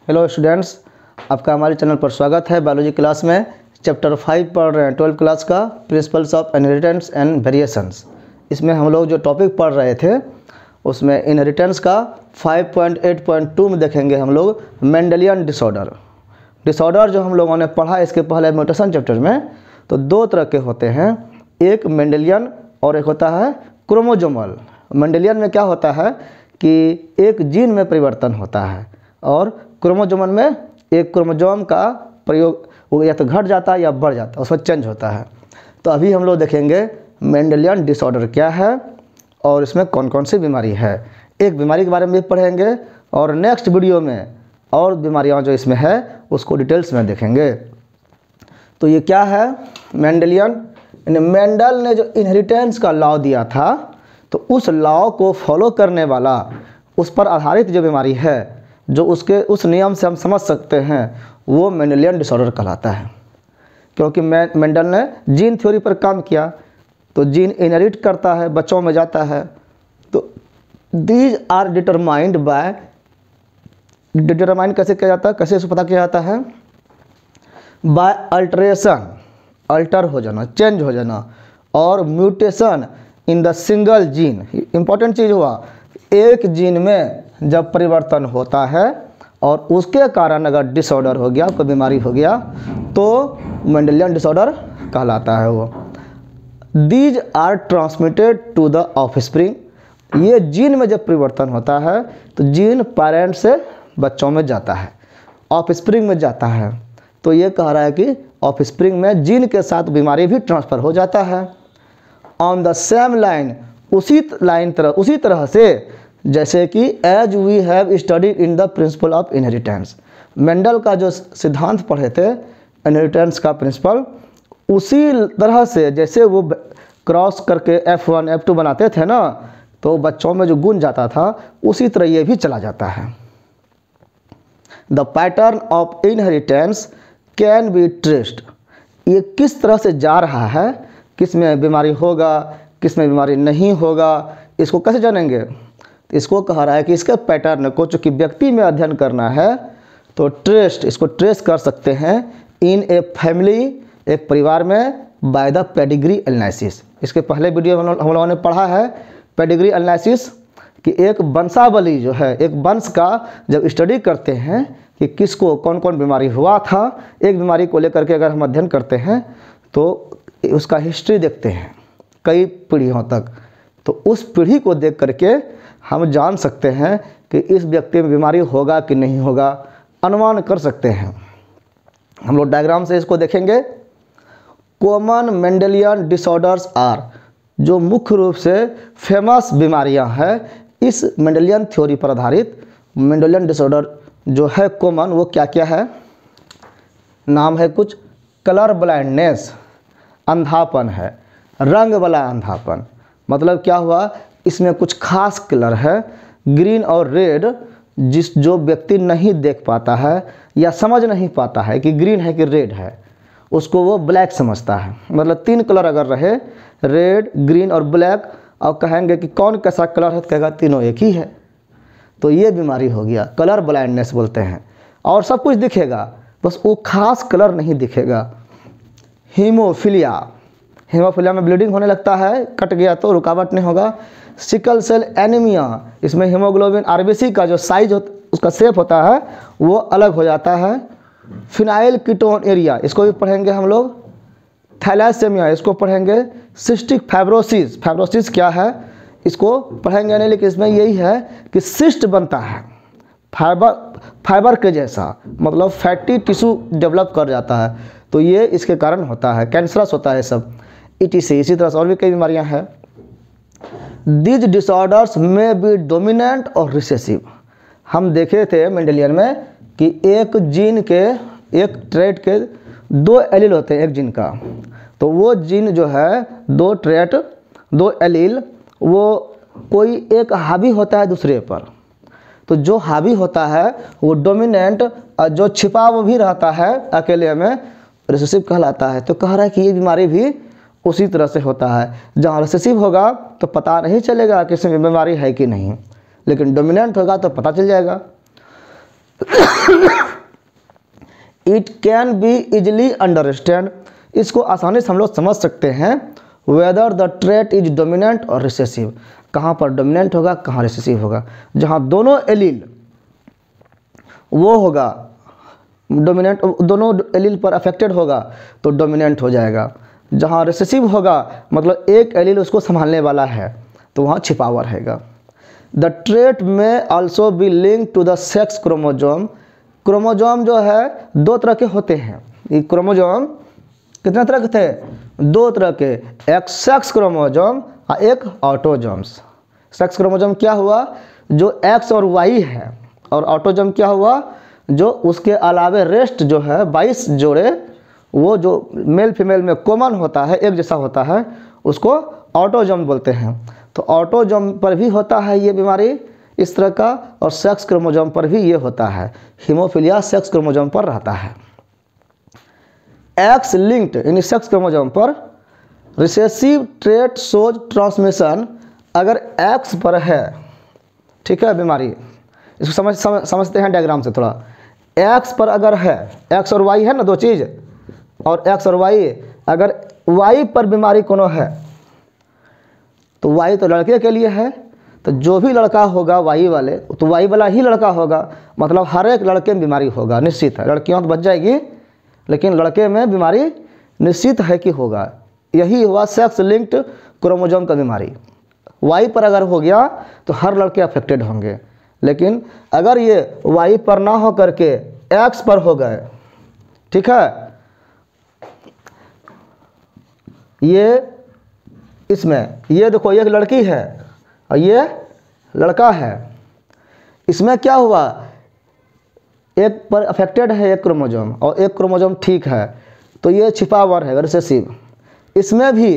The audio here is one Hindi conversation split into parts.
हेलो स्टूडेंट्स, आपका हमारे चैनल पर स्वागत है। बायोलॉजी क्लास में चैप्टर 5 पढ़ रहे हैं 12th क्लास का, principles of inheritance and variations. इसमें हम लोग जो टॉपिक पढ़ रहे थे उसमें इनहेरिटेंस का 5.8.2 में देखेंगे हम लोग मेंडेलियन डिसऑर्डर। डिसऑर्डर जो हम लोगों ने पढ़ा इसके पहले म्यूटेशन चैप्टर में, तो दो तरह के होते हैं, एक मेंडेलियन और एक होता है क्रोमोजोमल। मेंडेलियन में क्या होता है कि एक जीन में परिवर्तन होता है और क्रोमोजोमल में एक क्रोमोजोम का प्रयोग वो या तो घट जाता है या बढ़ जाता है, उसमें चेंज होता है। तो अभी हम लोग देखेंगे मेंडेलियन डिसऑर्डर क्या है और इसमें कौन कौन सी बीमारी है। एक बीमारी के बारे में भी पढ़ेंगे और नेक्स्ट वीडियो में और बीमारियां जो इसमें है उसको डिटेल्स में देखेंगे। तो ये क्या है मेंडेलियन? मेंडल ने जो इनहेरिटेंस का लॉ दिया था तो उस लॉ को फॉलो करने वाला, उस पर आधारित जो बीमारी है, जो उसके उस नियम से हम समझ सकते हैं, वो मेंडेलियन डिसऑर्डर कहलाता है। क्योंकि मेंडल ने जीन थ्योरी पर काम किया, तो जीन इनहेरिट करता है, बच्चों में जाता है। तो these are determined by, determined कैसे किया जाता है, कैसे इसको पता किया जाता है? बाय अल्टरेशन, अल्टर हो जाना, चेंज हो जाना, और mutation in the single gene. Important चीज़ हुआ, एक जीन में जब परिवर्तन होता है और उसके कारण अगर डिसऑर्डर हो गया, कोई बीमारी हो गया, तो मेंडेलियन डिसऑर्डर कहलाता है वो। These are transmitted to the offspring. ये जीन में जब परिवर्तन होता है तो जीन पेरेंट से बच्चों में जाता है, ऑफस्प्रिंग में जाता है। तो ये कह रहा है कि ऑफस्प्रिंग में जीन के साथ बीमारी भी ट्रांसफ़र हो जाता है। ऑन द सेम लाइन, उसी तरह से जैसे कि as we have studied in the principle of inheritance. Mendel का जो सिद्धांत पढ़े थे इनहेरिटेंस का प्रिंसिपल, उसी तरह से जैसे वो क्रॉस करके F1 F2 बनाते थे ना, तो बच्चों में जो गुण जाता था उसी तरह ये भी चला जाता है। The pattern of inheritance can be traced. ये किस तरह से जा रहा है, किस में बीमारी होगा, किस में बीमारी नहीं होगा, इसको कैसे जानेंगे? इसको कहा रहा है कि इसके पैटर्न को चूँकि व्यक्ति में अध्ययन करना है तो इसको ट्रेस कर सकते हैं इन ए फैमिली, एक परिवार में, बाय द पेडिग्री एनालिसिस। इसके पहले वीडियो में हम लोगों ने पढ़ा है पेडिग्री एनालिसिस कि एक वंशावली जो है, एक वंश का जब स्टडी करते हैं कि किसको कौन कौन बीमारी हुआ था, एक बीमारी को लेकर के अगर हम अध्ययन करते हैं तो उसका हिस्ट्री देखते हैं कई पीढ़ियों तक, तो उस पीढ़ी को देख करके हम जान सकते हैं कि इस व्यक्ति में बीमारी होगा कि नहीं होगा, अनुमान कर सकते हैं। हम लोग डायग्राम से इसको देखेंगे। कॉमन मेंडेलियन डिसऑर्डर्स आर, जो मुख्य रूप से फेमस बीमारियां हैं इस मेंडेलियन थ्योरी पर आधारित। मेंडेलियन डिसऑर्डर जो है कॉमन, वो क्या क्या है? नाम है कुछ, कलर ब्लाइंडनेस, अंधापन है, रंग वाला अंधापन। मतलब क्या हुआ, इसमें कुछ खास कलर है, ग्रीन और रेड, जो व्यक्ति नहीं देख पाता है या समझ नहीं पाता है कि ग्रीन है कि रेड है, उसको वो ब्लैक समझता है। मतलब 3 कलर अगर रहे, रेड, ग्रीन और ब्लैक, और कहेंगे कि कौन कैसा कलर है, तो कहेगा तीनों एक ही है। तो ये बीमारी हो गया, कलर ब्लाइंडनेस बोलते हैं। और सब कुछ दिखेगा, बस वो खास कलर नहीं दिखेगा। हीमोफीलिया, हीमोफीलिया में ब्लीडिंग होने लगता है, कट गया तो रुकावट नहीं होगा। सिकल सेल एनीमिया, इसमें हीमोग्लोबिन आरबीसी का जो साइज उसका शेप होता है वो अलग हो जाता है। फिनाइल कीटोन एरिया, इसको भी पढ़ेंगे हम लोग। थैलेसेमिया, इसको पढ़ेंगे। सिस्टिक फाइब्रोसिस, फाइब्रोसिस क्या है इसको पढ़ेंगे नहीं, लेकिन इसमें यही है कि सिस्ट बनता है फाइबर के जैसा, मतलब फैटी टिश्यू डेवलप कर जाता है, तो ये इसके कारण होता है, कैंसरस होता है सब। इसी तरह से और भी कई बीमारियां हैं। दीज डिसऑर्डर्स में बी डोमिनेंट और रिसेसिव। हम देखे थे मेंडेलियन में कि एक जीन के, एक ट्रेट के 2 एलील होते हैं एक जीन का, तो वो जीन जो है 2 ट्रेट 2 एलील, वो कोई एक हावी होता है दूसरे पर। तो जो हावी होता है वो डोमिनेंट, और जो छिपा वो भी रहता है अकेले में, रिसेसिव कहलाता है। तो कह रहा है कि ये बीमारी भी उसी तरह से होता है। जहाँ रिसेसिव होगा तो पता नहीं चलेगा कि इसमें बीमारी है कि नहीं, लेकिन डोमिनेंट होगा तो पता चल जाएगा। It can be easily understand, इसको आसानी से हम लोग समझ सकते हैं। Whether the trait is dominant और रिसेसिव, कहाँ पर डोमिनेंट होगा कहाँ रिसेसिव होगा। जहाँ दोनों एलील वो होगा डोमिनेंट, दोनों एलील पर अफेक्टेड होगा तो डोमिनेंट हो जाएगा। जहाँ रिसेसिव होगा मतलब एक एलील उसको संभालने वाला है तो वहाँ छिपावर रहेगा। द ट्रेट में also be link to the sex chromosome, chromosome जो है दो तरह के होते हैं। ये क्रोमोजोम कितने तरह के थे? दो तरह के, एक सेक्स क्रोमोजोम और एक ऑटोजोम्स। सेक्स क्रोमोजोम क्या हुआ? जो एक्स और वाई है, और ऑटोजोम क्या हुआ? जो उसके अलावे रेस्ट जो है 22 जोड़े, वो जो मेल फीमेल में कॉमन होता है, एक जैसा होता है, उसको ऑटोजोम बोलते हैं। तो ऑटोजोम पर भी होता है ये बीमारी इस तरह का, और सेक्स क्रोमोजोम पर भी ये होता है। हीमोफीलिया सेक्स क्रोमोजोम पर रहता है। एक्स लिंक्ड यानी सेक्स क्रोमोजोम पर रिसेसिव ट्रेट शोज ट्रांसमिशन, अगर एक्स पर है, ठीक है बीमारी, इसको समझते हैं डायग्राम से थोड़ा। एक्स पर अगर है, एक्स और वाई है ना दो चीज़, और एक्स और वाई, अगर वाई पर बीमारी कोनो है तो वाई तो लड़के के लिए है, तो जो भी लड़का होगा वाई वाले तो वाई वाला ही लड़का होगा, मतलब हर एक लड़के में बीमारी होगा, निश्चित है। लड़कियां तो बच जाएगी लेकिन लड़के में बीमारी निश्चित है कि होगा। यही हुआ सेक्स लिंक्ड क्रोमोजोम का बीमारी। वाई पर अगर हो गया तो हर लड़के अफेक्टेड होंगे, लेकिन अगर ये वाई पर ना हो करके एक्स पर हो गए, ठीक है, ये इसमें ये देखो एक लड़की है और ये लड़का है, इसमें क्या हुआ? एक पर अफेक्टेड है एक क्रोमोजोम और एक क्रोमोजोम ठीक है, तो ये छिपा हुआ है रिसेसिव। इसमें भी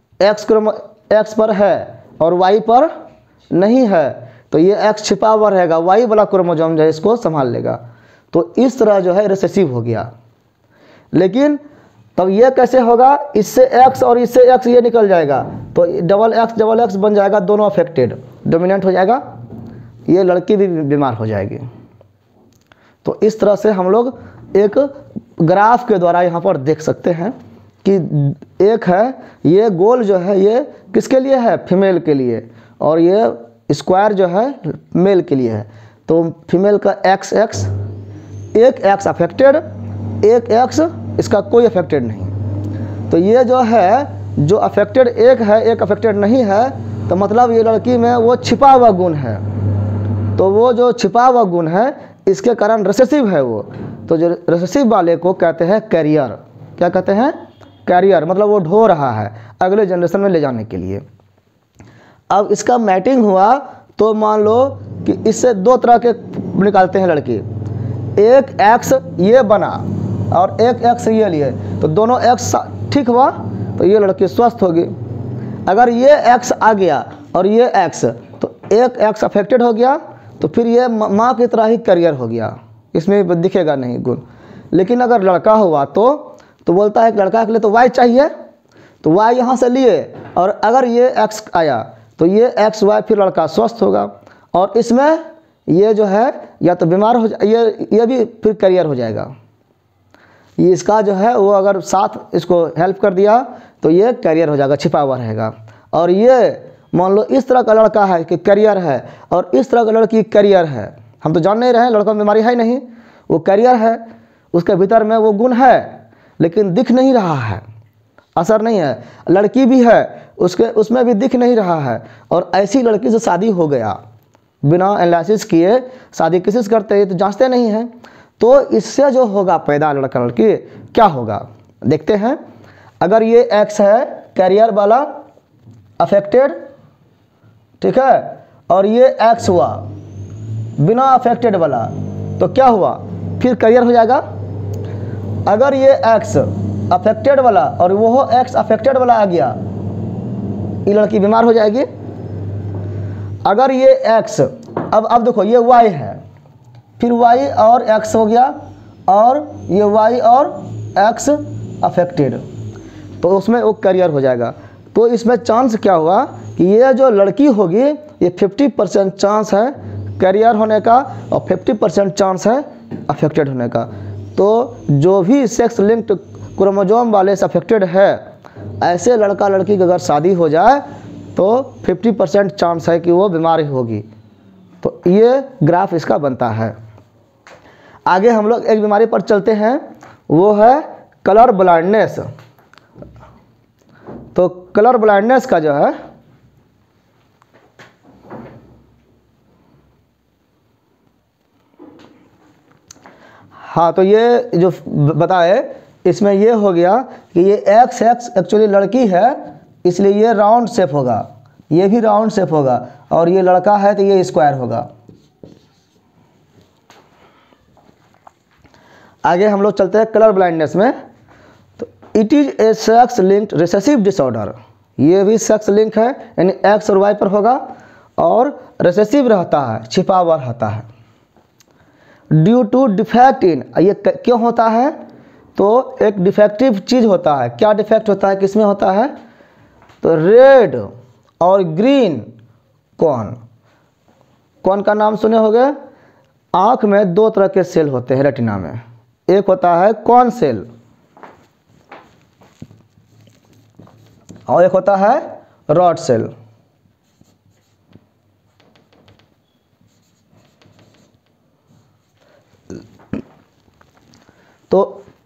एक्स पर है और वाई पर नहीं है, तो ये एक्स छिपा हुआ रहेगा, वाई वाला क्रोमोजोम जो है इसको संभाल लेगा। तो इस तरह जो है रिसेसिव हो गया। लेकिन तब ये कैसे होगा? इससे एक्स और इससे एक्स ये निकल जाएगा, तो डबल एक्स बन जाएगा, दोनों अफेक्टेड, डोमिनेंट हो जाएगा, ये लड़की भी बीमार हो जाएगी। तो इस तरह से हम लोग एक ग्राफ के द्वारा यहाँ पर देख सकते हैं कि एक है ये गोल जो है ये किसके लिए है? फीमेल के लिए, और ये स्क्वायर जो है मेल के लिए है। तो फीमेल का एक्स, एक एक्स अफेक्टेड, एक एक्स इसका कोई अफेक्टेड नहीं। तो ये जो है, जो अफेक्टेड एक है एक अफेक्टेड नहीं है, तो मतलब ये लड़की में वो छिपा हुआ गुण है। तो वो जो छिपा हुआ गुण है इसके कारण रिसेसिव है वो। तो जो रिसेसिव वाले को कहते हैं कैरियर। क्या कहते हैं? कैरियर, मतलब वो ढो रहा है अगले जनरेशन में ले जाने के लिए। अब इसका मैटिंग हुआ तो मान लो कि इससे दो तरह के निकालते हैं लड़की, एक एक्स ये बना और एक एक्स ये लिए, तो दोनों एक्स ठीक हुआ तो ये लड़की स्वस्थ होगी। अगर ये एक्स आ गया और ये एक्स, तो एक एक्स अफेक्टेड हो गया, तो फिर ये माँ की तरह ही कैरियर हो गया, इसमें दिखेगा नहीं गुण। लेकिन अगर लड़का हुआ तो बोलता है कि लड़का के लिए तो वाई चाहिए, तो वाई यहाँ से लिए, और अगर ये एक्स आया तो ये एक्स वाई, फिर लड़का स्वस्थ होगा। और इसमें ये जो है या तो बीमार हो ये भी फिर कैरियर हो जाएगा। ये इसका जो है वो अगर साथ इसको हेल्प कर दिया तो ये कैरियर हो जाएगा, छिपा हुआ रहेगा। और ये मान लो इस तरह का लड़का है कि कैरियर है, और इस तरह का लड़की कैरियर है, हम तो जान नहीं रहे हैं, लड़का में बीमारी है ही नहीं, वो कैरियर है, उसके भीतर में वो गुण है लेकिन दिख नहीं रहा है, असर नहीं है। लड़की भी है, उसमें भी दिख नहीं रहा है, और ऐसी लड़की से शादी हो गया बिना एनालिसिस किए, शादी किसी से करते हैं तो जांचते नहीं हैं, तो इससे जो होगा पैदा लड़का लड़की क्या होगा देखते हैं। अगर ये एक्स है कैरियर वाला अफेक्टेड, ठीक है, और ये एक्स हुआ बिना अफेक्टेड वाला, तो क्या हुआ? फिर कैरियर हो जाएगा। अगर ये एक्स अफेक्टेड वाला और वो एक्स अफेक्टेड वाला आ गया, ये लड़की बीमार हो जाएगी। अगर ये एक्स, अब देखो ये वाई है, फिर वाई और एक्स हो गया, और ये वाई और एक्स अफेक्टेड, तो उसमें वो कैरियर हो जाएगा। तो इसमें चांस क्या हुआ कि ये जो लड़की होगी ये 50% चांस है कैरियर होने का और 50% चांस है अफेक्टेड होने का। तो जो भी सेक्स लिंक्ड क्रोमोसोम वाले से अफेक्टेड है, ऐसे लड़का लड़की की अगर शादी हो जाए तो 50% चांस है कि वो बीमारी होगी। तो ये ग्राफ इसका बनता है। आगे हम लोग एक बीमारी पर चलते हैं, वो है कलर ब्लाइंडनेस। तो कलर ब्लाइंडनेस का जो है हाँ, तो ये जो बताए इसमें ये हो गया कि ये एक्स एक्चुअली लड़की है, इसलिए ये राउंड शेप होगा, ये भी राउंड शेप होगा, और ये लड़का है तो ये स्क्वायर होगा। आगे हम लोग चलते हैं कलर ब्लाइंडनेस में। तो it is a sex linked recessive disorder, ये भी सेक्स लिंक है, यानी एक्स और वाई पर होगा और रिसेसिव रहता है, छिपा हुआ रहता है। ड्यू टू डिफेक्ट इन, ये क्यों होता है? तो एक डिफेक्टिव चीज़ होता है। क्या डिफेक्ट होता है, किसमें होता है? तो रेड और ग्रीन कौन का नाम सुने होंगे? आँख में दो तरह के सेल होते हैं रेटिना में, एक होता है कॉन सेल और एक होता है रॉड सेल। तो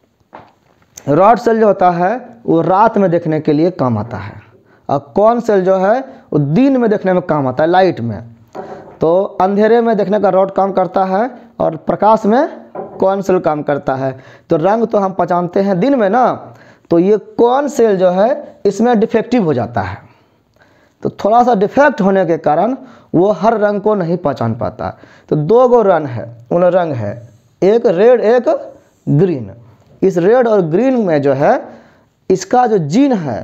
रॉड सेल जो होता है वो रात में देखने के लिए काम आता है, और कॉन सेल जो है वो दिन में देखने में काम आता है, लाइट में। तो अंधेरे में देखने का रॉड काम करता है और प्रकाश में कॉन सेल काम करता है। तो रंग तो हम पहचानते हैं दिन में ना, तो ये कॉन सेल जो है इसमें डिफेक्टिव हो जाता है। तो थोड़ा सा डिफेक्ट होने के कारण वो हर रंग को नहीं पहचान पाता। तो दो गो रंग है, एक रेड एक ग्रीन। इस रेड और ग्रीन में जो है इसका जो जीन है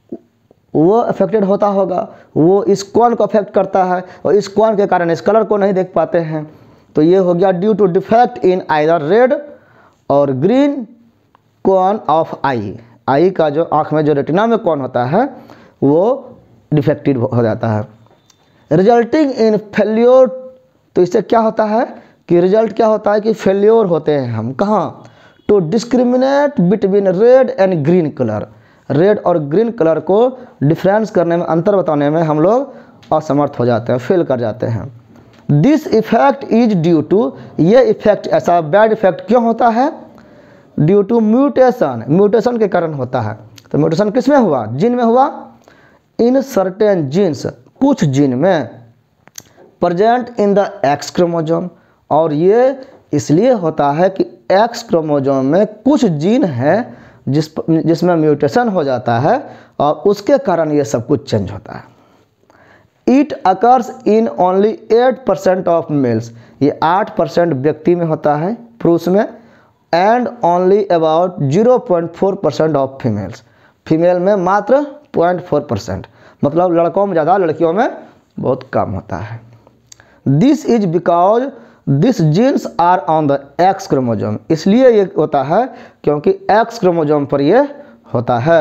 वो अफेक्टेड होता होगा, वो इस कॉन को अफेक्ट करता है और इस कॉन के कारण इस कलर को नहीं देख पाते हैं। तो ये हो गया due to defect in either red और ग्रीन कॉन ऑफ आई का जो आँख में जो रेटिना में कॉन होता है वो डिफेक्टेड हो जाता है। रिजल्टिंग इन फेल्योर, तो इससे क्या होता है कि रिजल्ट क्या होता है कि फेल्योर होते हैं हम कहाँ? To discriminate between red and green colour, red और ग्रीन कलर को डिफरेंस करने में, अंतर बताने में हम लोग असमर्थ हो जाते हैं, फेल कर जाते हैं। This effect is due to, ये इफेक्ट ऐसा बैड इफेक्ट क्यों होता है? ड्यू टू म्यूटेशन के कारण होता है। तो म्यूटेशन किस में हुआ? जीन में हुआ। इन सर्टेन जीन्स, कुछ जीन में, present in the X chromosome, और ये इसलिए होता है कि एक्स क्रोमोसोम में कुछ जीन है जिसमें म्यूटेशन हो जाता है और उसके कारण ये सब कुछ चेंज होता है। It occurs in only 8% of males, ये 8% व्यक्ति में होता है, पुरुष में, and only about 0.4% of females, female में मात्र 0.4%, मतलब लड़कों में ज़्यादा, लड़कियों में बहुत कम होता है। This is because this genes are on the X chromosome, इसलिए ये होता है क्योंकि एक्स क्रोमोसोम पर ये होता है।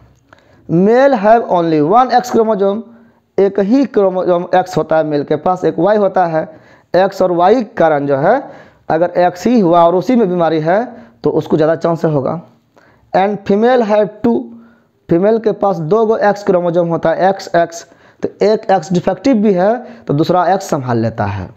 Male have only one X chromosome, एक ही क्रोमोसोम एक्स होता है मेल के पास, एक वाई होता है। एक्स और वाई के कारण जो है अगर एक्स ही हुआ और उसी में बीमारी है तो उसको ज़्यादा चांस होगा। And female have two, female के पास दो गो एक्स क्रोमोसोम होता है, एक्स एक्स, तो एक एक्स डिफेक्टिव भी है तो दूसरा एक्स संभाल लेता है।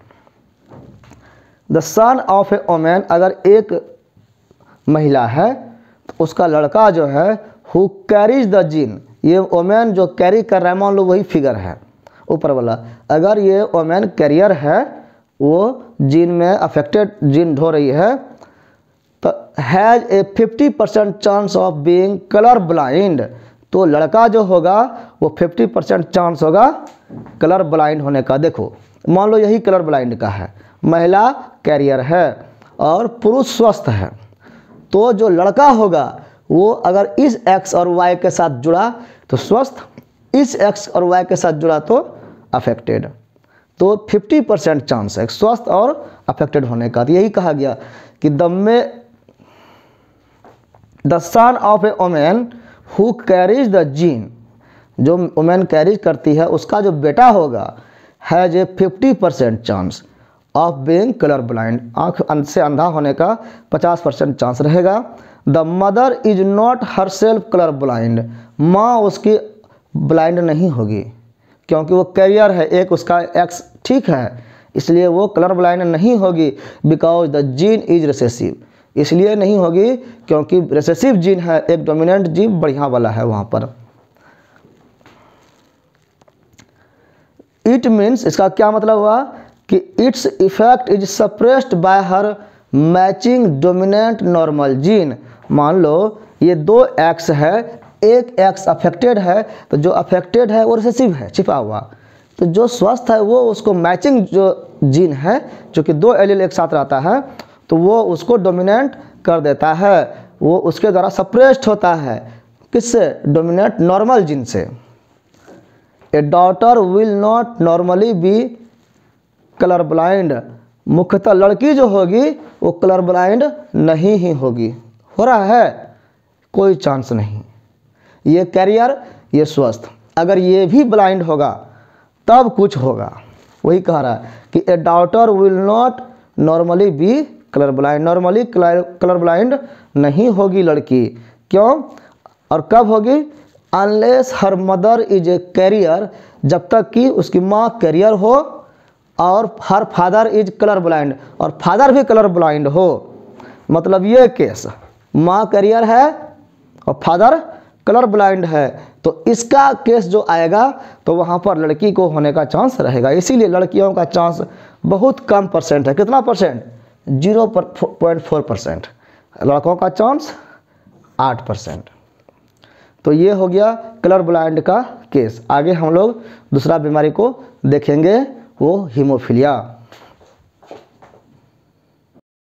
The son of a women, अगर एक महिला है तो उसका लड़का जो है हु कैरीज द जीन, ये वोमेन जो कैरी कर रहा है, मान लो वही फिगर है ऊपर वाला, अगर ये वोमेन कैरियर है, वो जीन में अफेक्टेड जीन ढो रही है, तो has a 50% chance of being colour blind, तो लड़का जो होगा वो 50% चांस होगा कलर ब्लाइंड होने का। देखो मान लो यही कलर ब्लाइंड का है, महिला कैरियर है और पुरुष स्वस्थ है, तो जो लड़का होगा वो अगर इस एक्स और वाई के साथ जुड़ा तो स्वस्थ, इस एक्स और वाई के साथ जुड़ा तो अफेक्टेड। तो 50% चांस है स्वस्थ और अफेक्टेड होने का। तो यही कहा गया कि the son of a women who carries the gene, जो वोमेन कैरीज करती है उसका जो बेटा होगा has a 50% chance, of being colour blind, आँख से अंधा होने का 50% चांस रहेगा। The mother is not her self colour blind, माँ उसकी ब्लाइंड नहीं होगी क्योंकि वो कैरियर है, एक उसका एक्स ठीक है, इसलिए वो कलर ब्लाइंड नहीं होगी। Because the gene is recessive, इसलिए नहीं होगी क्योंकि रिसेसिव जीन है, एक डोमिनेंट जीन बढ़िया वाला है वहाँ पर। इट मीन्स, इसका क्या मतलब हुआ कि its effect is suppressed by her matching dominant normal gene. मान लो ये दो एक्स है, एक एक्स अफेक्टेड है, तो जो अफेक्टेड है वो रिसेसिव है, छिपा हुआ, तो जो स्वस्थ है वो उसको मैचिंग जो जीन है जो कि दो एलील एक साथ रहता है तो वो उसको डोमिनेंट कर देता है, वो उसके द्वारा सप्रेस्ड होता है। किससे? डोमिनेंट नॉर्मल जीन से। A daughter will not normally be colour blind, मुख्यतः लड़की जो होगी वो कलर ब्लाइंड नहीं ही होगी। हो रहा है? कोई चांस नहीं। ये कैरियर, ये स्वस्थ, अगर ये भी ब्लाइंड होगा तब कुछ होगा। वही कह रहा है कि a daughter will not normally be colour blind, normally colour blind नहीं होगी लड़की। क्यों और कब होगी? Unless her mother is a carrier, जब तक कि उसकी माँ कैरियर हो, और her father is colour blind, और फादर भी कलर ब्लाइंड हो। मतलब ये केस, माँ कैरियर है और फादर कलर ब्लाइंड है, तो इसका केस जो आएगा तो वहाँ पर लड़की को होने का चांस रहेगा। इसीलिए लड़कियों का चांस बहुत कम परसेंट है। कितना परसेंट? 0.4%। लड़कों का चांस 8%। तो ये हो गया कलर ब्लाइंड का केस। आगे हम लोग दूसरा बीमारी को देखेंगे, वो हीमोफीलिया।